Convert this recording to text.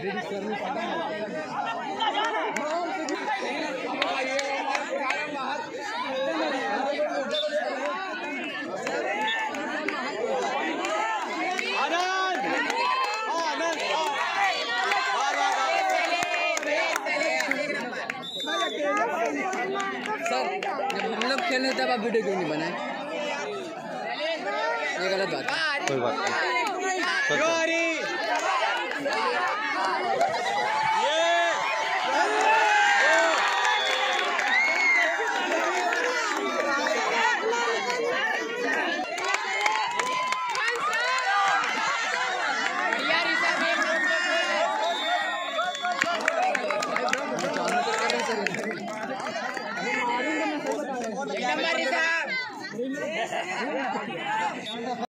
Sir जब हम लोग खेलने तब आप वीडियो क्यों नहीं बनाए? ये गलत बात है। कोई बात नहीं।